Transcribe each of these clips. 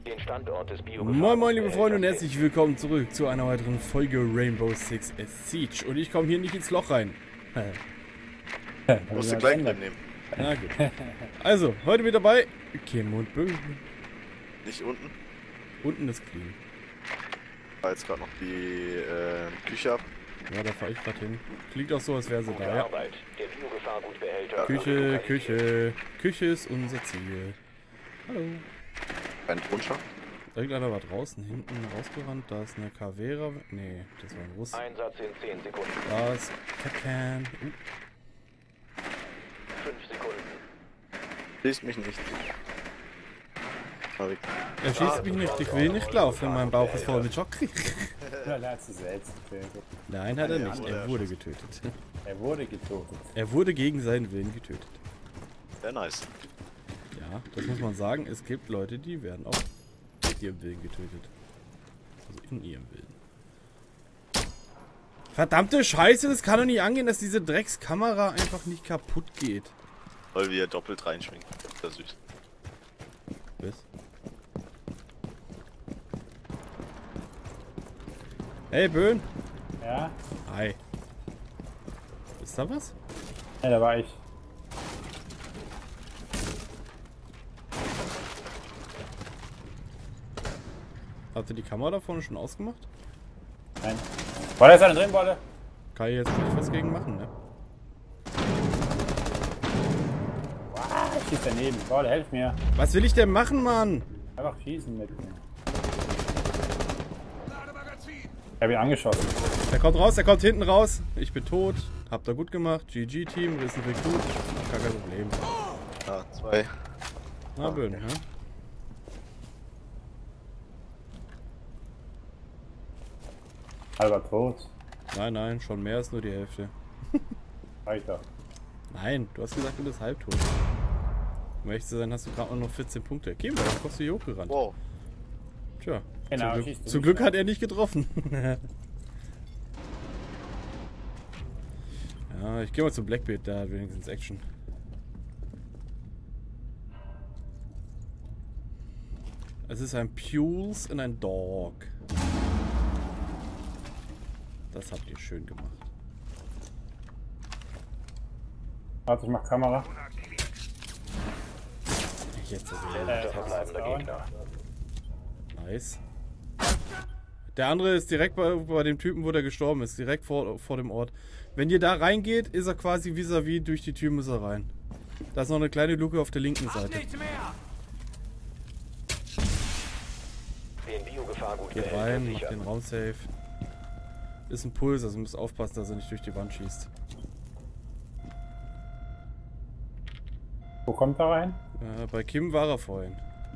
den Standort des Moin moin liebe Freunde und herzlich willkommen zurück zu einer weiteren Folge Rainbow Six Siege. Und ich komme hier nicht ins Loch rein. Musst du gleich mitnehmen. Na gut. Also, heute mit dabei Kim und Bö. Nicht unten. Unten ist clean. War jetzt gerade noch die Küche ab. Ja, da fahre ich gerade hin. Klingt auch so, als wäre sie da, ja. Arbeit. Der Biogefahrgutbehälter. Küche ist unser Ziel. Hallo. Ein Tonschacht. Irgendeiner war draußen, hinten rausgerannt. Da ist eine Caveira. Nee, das war ein Russ. Einsatz in 10 Sekunden. Da ist Kakan. 5 Sekunden. Schießt mich nicht. Er schießt mich nicht, ich will nicht laufen, mein Bauch ist voll mit Schock. Er hat sich selbst getötet. Nein, hat er nicht, er wurde getötet. Er wurde getötet. Er wurde gegen seinen Willen getötet. Sehr nice. Ja, das muss man sagen, es gibt Leute, die werden auch mit ihrem Willen getötet. Also in ihrem Willen. Verdammte Scheiße, das kann doch nicht angehen, dass diese Dreckskamera einfach nicht kaputt geht. Weil wir doppelt reinschwingen. Das ist süß. Was? Hey Böhn. Ja? Hi. Ist da was? Ja, da war ich. Habt ihr die Kamera da vorne schon ausgemacht? Nein. War da jetzt einer drin, Wolle? Kann ich jetzt nicht was gegen machen, ne? Ich schieß daneben. Wolle, helf mir. Was will ich denn machen, Mann? Einfach schießen mit mir. Ich hab ihn angeschossen. Er kommt raus, er kommt hinten raus. Ich bin tot. Habt ihr gut gemacht. GG-Team, wir sind gut. Gar kein Problem. Ah, 2. Na, Böhn, ja? Halber tot. Nein, nein, schon mehr als nur die Hälfte. Weiter. Nein, du hast gesagt, du bist halbtot. Um ehrlich zu sein, hast du gerade noch 14 Punkte. Okay, warum kommst du hier hochgerannt? Wow. Tja, Genau, zum Glück hat er nicht getroffen. Ja, ich gehe mal zum Blackbeard, da hat wenigstens Action. Es ist ein Pules und ein Dog. Das habt ihr schön gemacht. Warte, ich mach Kamera. Jetzt ist Verbleibender Gegner. nice. Der andere ist direkt bei dem Typen, wo der gestorben ist. Direkt vor dem Ort. Wenn ihr da reingeht, ist er quasi vis-à-vis, durch die Tür muss er rein. Da ist noch eine kleine Luke auf der linken Seite. Den Geht rein, macht den Raum safe. Ist ein Puls, also müsst aufpassen, dass er nicht durch die Wand schießt. Wo kommt er rein? Bei Kim war er vorhin.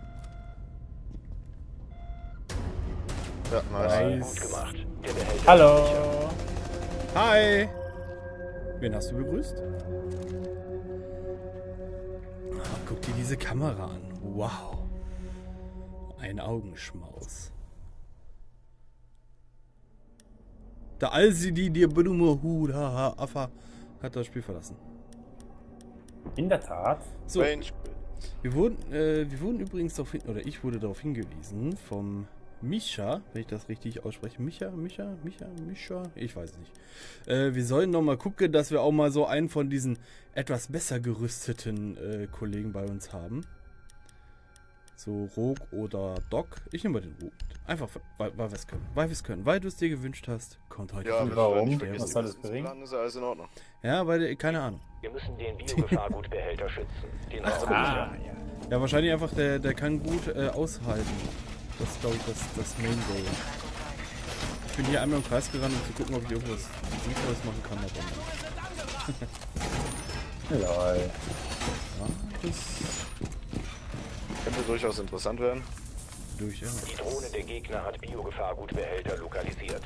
Ja, nice. Gut gemacht. Der Behälter. Hallo! Hi! Wen hast du begrüßt? Ach, guck dir diese Kamera an. Wow. Ein Augenschmaus. Der Alsidi, der Blume Huda Affa, hat das Spiel verlassen. In der Tat. So, Range. wir wurden übrigens darauf hin, oder ich wurde darauf hingewiesen vom Mischa, wenn ich das richtig ausspreche. Mischa? Ich weiß es nicht. Wir sollen noch mal gucken, dass wir auch mal so einen von diesen etwas besser gerüsteten Kollegen bei uns haben. So Rogue oder Doc. Ich nehme mal den Rogue. Einfach, weil wir es können. Weil du es dir gewünscht hast, kommt heute. Ja, gut. Warum? wenn Was soll das bringen? Dann ist ja alles in Ordnung. Ja, weil, keine Ahnung. Wir müssen den Biogefahrgutbehälter schützen. Den Raum Ah, sichern. ja. Ja, wahrscheinlich einfach, der kann gut aushalten. Das ist, glaube ich, das Main Goal. Ich bin hier einmal im Kreis gerannt, um zu gucken, ob ich irgendwas Sinnvolles machen kann. Aber Lol. ja, das Könnte durchaus interessant werden. durchaus. Die Drohne der Gegner hat Biogefahrgutbehälter lokalisiert.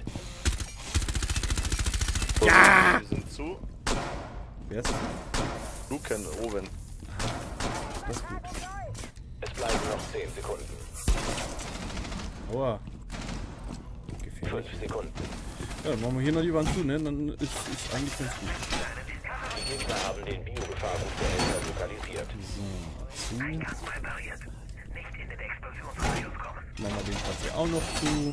Ja! Wir sind zu. Wer ist das? Luken oben. Das ist gut. Es bleiben noch 10 Sekunden. Aua. Gefährlich. 5 Sekunden. Ja, dann machen wir hier noch die Wand zu, ne? Dann ist eigentlich ganz gut. Die Gegner haben den Biogefahrgutbehälter lokalisiert. So, zu. Repariert. Nicht in den Explosionsradius kommen. Machen wir den Platz hier auch noch zu.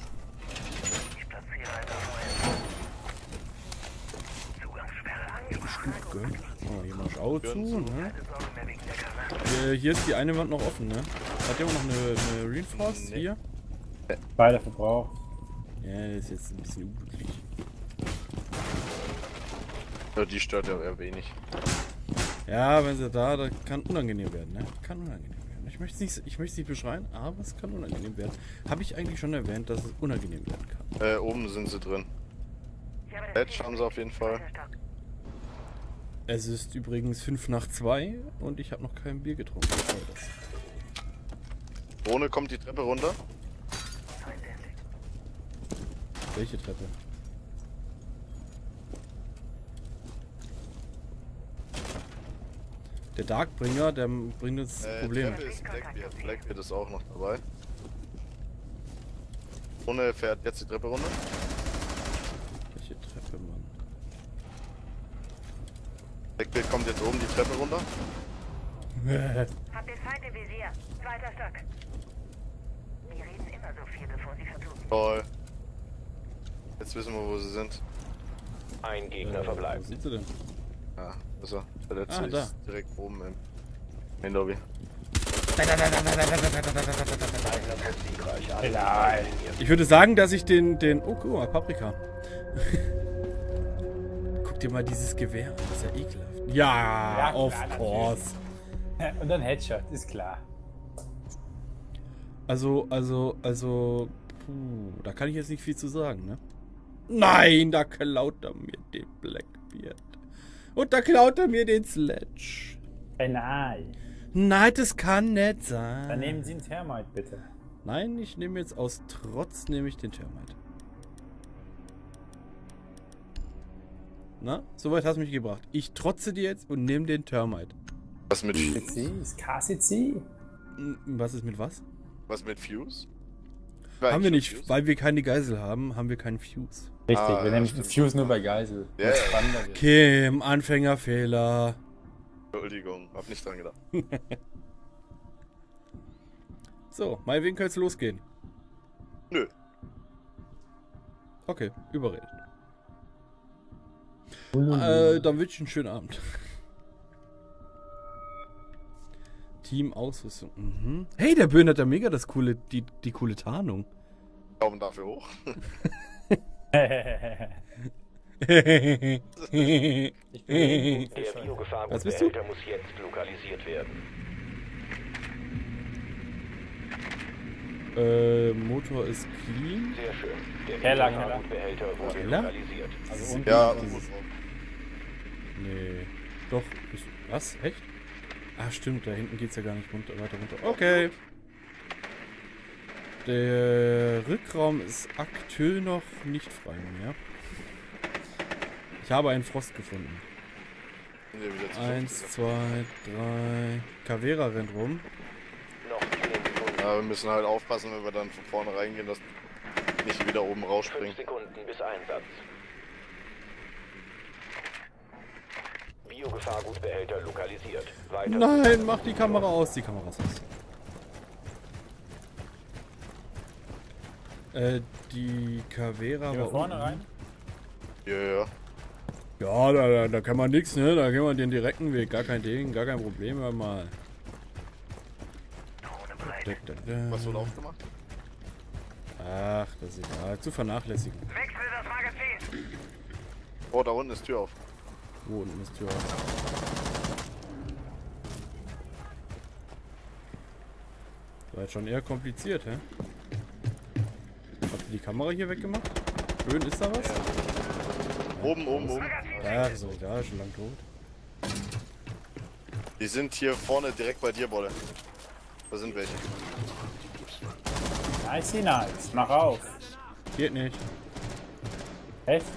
Oh, hier mach ich auch zu, ne? Hier ist die eine Wand noch offen, ne? Hat jemand noch eine Reinforce hier? Beide verbraucht. Ja, das ist jetzt ein bisschen unglücklich. Ja, die stört ja eher wenig. Ja, wenn sie da kann unangenehm werden, ne? Kann unangenehm werden. Ich möchte es nicht beschreien, aber es kann unangenehm werden. Habe ich eigentlich schon erwähnt, dass es unangenehm werden kann. Oben sind sie drin. Edge haben sie auf jeden Fall. Es ist übrigens 5 nach 2 und ich habe noch kein Bier getrunken. Was soll das? Drohne kommt die Treppe runter. Welche Treppe? Der Darkbringer, der bringt uns Probleme. Treppe ist Blackbeard. Blackbeard ist auch noch dabei. Drohne fährt jetzt die Treppe runter. Welche Treppe, Mann? Blackbeard kommt jetzt oben die Treppe runter. Habt den Feind im Visier. 2. Stock. Die reden immer so viel, bevor sie verbluten. Toll. Jetzt wissen wir, wo sie sind. Ein Gegner Wo verbleibt. sind sie denn? Ja, ist er. Der letzte Ah, da. ist direkt oben im Main Lobby. Nein. Ich würde sagen, dass ich den oh, guck mal, Paprika. Guck dir mal dieses Gewehr an, das ist ja ekelhaft. Ja, Ja, of klar, course. Und dann Headshot, ist klar. Also, da kann ich jetzt nicht viel zu sagen, ne? Nein, da klaut er mir den Blackbeard. Und da klaut er mir den Sledge. Nein. Nein, das kann nicht sein. Dann nehmen Sie einen Thermite, bitte. Nein, ich nehme jetzt aus Trotz nehme ich den Thermite. Na, soweit hast du mich gebracht. Ich trotze dir jetzt und nehme den Thermite. Was mit CC? Ist KCC? Was ist mit was? Was mit Fuse? Haben wir nicht, weil wir keine Geisel haben, haben wir keinen Fuse. Richtig, Ah, wir ja, nehmen stimmt. Fuse nur bei Geisel. Ja, Was ja. spannender wird. Kim, Anfängerfehler. Entschuldigung, hab nicht dran gedacht. So, meinetwegen kann es losgehen. Nö. Okay, überredet. Dann wünsche ich einen schönen Abend. Team Ausrüstung. Mhm. Hey, der Böhn hat ja mega das coole, die coole Tarnung. Daumen dafür hoch. Ich bin Der Was Biogefahrgutbehälter bist du? muss jetzt lokalisiert werden. Motor ist clean. Sehr schön. Der Keller, Biogefahrgutbehälter wurde Keller? lokalisiert. Also unten Ja, dieses- Nee. Doch. Was? Echt? Ah, stimmt. Da hinten geht's ja gar nicht weiter runter. Okay. Der Rückraum ist aktuell noch nicht frei mehr. Ich habe einen Frost gefunden. sind wir wieder zu 1, 50. 2, 3. Cavera rennt rum. Noch 10 Sekunden. Ja, wir müssen halt aufpassen, wenn wir dann von vorne reingehen, dass nicht wieder oben 5 rausspringen. Sekunden bis Einsatz. Biogefahrgutbehälter lokalisiert. Weiter. Nein, mach die Kamera aus. Die Kamera ist aus. Die Cavera Gehen wir war vorne unten. rein? Ja. Ja, da kann man nichts, ne? Da gehen wir den direkten Weg. Gar kein Ding, gar kein Problem, hör mal. Was wurde aufgemacht? Ach, das ist egal. Zu vernachlässigen. Wechsel das Magazin. Oh, da unten ist Tür auf. Wo unten ist Tür auf? War jetzt schon eher kompliziert, hä? Habt ihr die Kamera hier weggemacht? Schön, ist da was? Oben. Ja, ist auch egal, schon lang tot. Die sind hier vorne direkt bei dir, Bolle. Da sind welche. Nice. Mach auf. Geht nicht. Echt?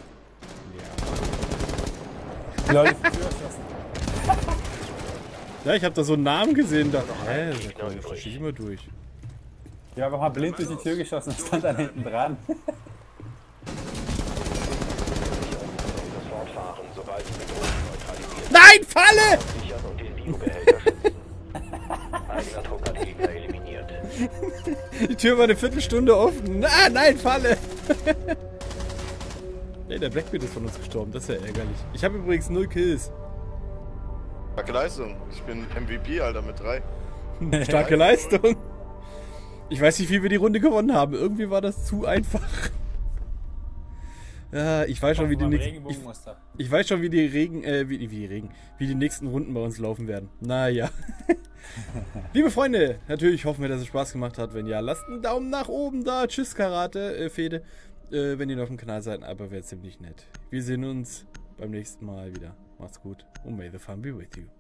Ja. Leute, die Tür schlossen. Ja, ich hab da so einen Namen gesehen, da. Hä, da schieß ich mal durch. Ich habe mal blind durch die Tür geschossen und stand dann hinten dran. Fortfahren, sobald die Bedrohung neutralisiert. Nein, Falle! Sichern und den Biobehälter schützen. Eigener Druck hat Gegner eliminiert. Die Tür war eine Viertelstunde offen. Ah, nein, Falle! Nee, der Blackbeard ist von uns gestorben. Das ist ja ärgerlich. Ich habe übrigens 0 Kills. Starke Leistung. Ich bin MVP, Alter, mit 3. Starke Leistung. Ich weiß nicht, wie wir die Runde gewonnen haben. Irgendwie war das zu einfach. Ja, ich weiß schon, wie die nächsten. Ich weiß schon, wie die nächsten Runden bei uns laufen werden. Naja. Liebe Freunde, natürlich hoffen wir, dass es Spaß gemacht hat. Wenn ja, lasst einen Daumen nach oben da. Tschüss, Karate, Fede. Wenn ihr auf dem Kanal seid, aber wäre ziemlich nett. Wir sehen uns beim nächsten Mal wieder. Macht's gut und may the fun be with you.